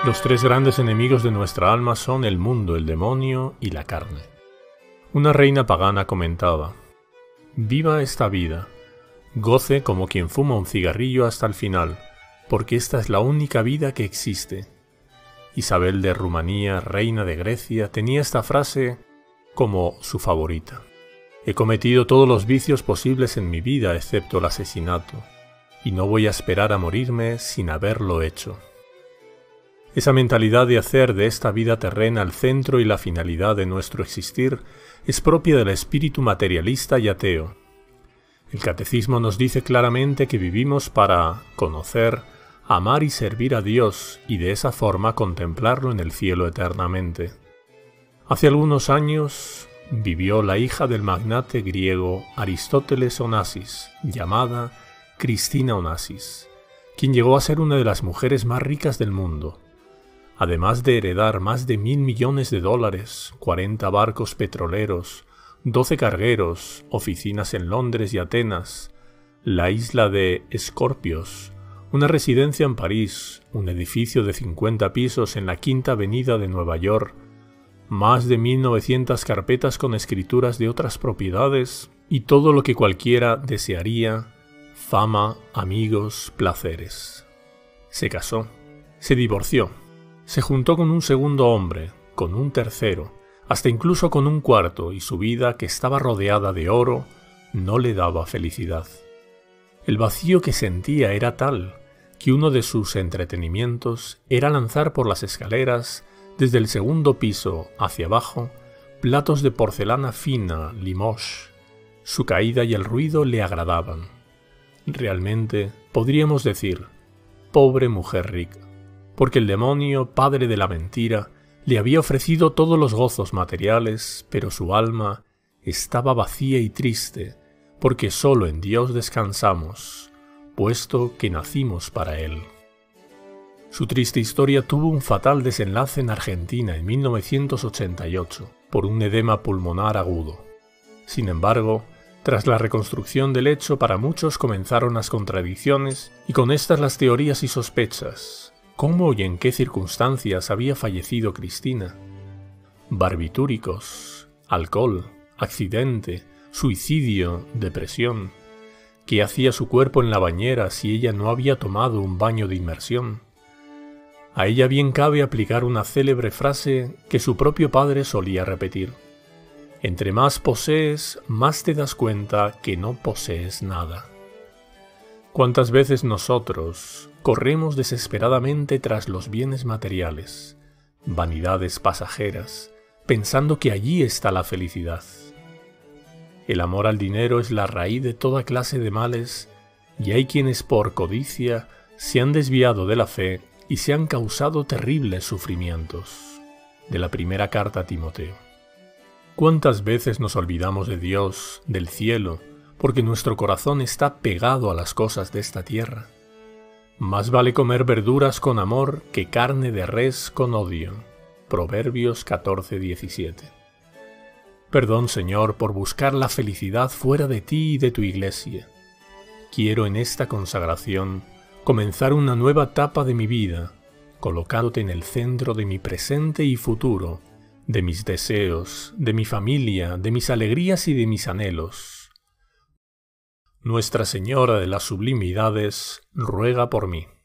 Los tres grandes enemigos de nuestra alma son el mundo, el demonio y la carne. Una reina pagana comentaba: «Viva esta vida, goce como quien fuma un cigarrillo hasta el final, porque esta es la única vida que existe». Isabel de Rumanía, reina de Grecia, tenía esta frase como su favorita. «He cometido todos los vicios posibles en mi vida excepto el asesinato, y no voy a esperar a morirme sin haberlo hecho». Esa mentalidad de hacer de esta vida terrena el centro y la finalidad de nuestro existir es propia del espíritu materialista y ateo. El Catecismo nos dice claramente que vivimos para conocer, amar y servir a Dios y de esa forma contemplarlo en el cielo eternamente. Hace algunos años vivió la hija del magnate griego Aristóteles Onassis, llamada Cristina Onassis, quien llegó a ser una de las mujeres más ricas del mundo. Además de heredar más de $1.000 millones, 40 barcos petroleros, 12 cargueros, oficinas en Londres y Atenas, la isla de Escorpios, una residencia en París, un edificio de 50 pisos en la Quinta Avenida de Nueva York, más de 1.900 carpetas con escrituras de otras propiedades y todo lo que cualquiera desearía: fama, amigos, placeres. Se casó, se divorció, se juntó con un segundo hombre, con un tercero, hasta incluso con un cuarto, y su vida, que estaba rodeada de oro, no le daba felicidad. El vacío que sentía era tal que uno de sus entretenimientos era lanzar por las escaleras, desde el segundo piso hacia abajo, platos de porcelana fina, Limoges. Su caída y el ruido le agradaban. Realmente, podríamos decir, pobre mujer rica, porque el demonio, padre de la mentira, le había ofrecido todos los gozos materiales, pero su alma estaba vacía y triste, porque solo en Dios descansamos, puesto que nacimos para Él. Su triste historia tuvo un fatal desenlace en Argentina en 1988, por un edema pulmonar agudo. Sin embargo, tras la reconstrucción del hecho, para muchos comenzaron las contradicciones, y con estas las teorías y sospechas. ¿Cómo y en qué circunstancias había fallecido Cristina? Barbitúricos, alcohol, accidente, suicidio, depresión. ¿Qué hacía su cuerpo en la bañera si ella no había tomado un baño de inmersión? A ella bien cabe aplicar una célebre frase que su propio padre solía repetir: «Entre más posees, más te das cuenta que no posees nada». ¿Cuántas veces nosotros corremos desesperadamente tras los bienes materiales, vanidades pasajeras, pensando que allí está la felicidad? El amor al dinero es la raíz de toda clase de males, y hay quienes por codicia se han desviado de la fe y se han causado terribles sufrimientos. De la primera carta a Timoteo. ¿Cuántas veces nos olvidamos de Dios, del cielo, porque nuestro corazón está pegado a las cosas de esta tierra? Más vale comer verduras con amor que carne de res con odio. Proverbios 14:17. Perdón, Señor, por buscar la felicidad fuera de ti y de tu iglesia. Quiero en esta consagración comenzar una nueva etapa de mi vida, colocándote en el centro de mi presente y futuro, de mis deseos, de mi familia, de mis alegrías y de mis anhelos. Nuestra Señora de las Sublimidades ruega por mí.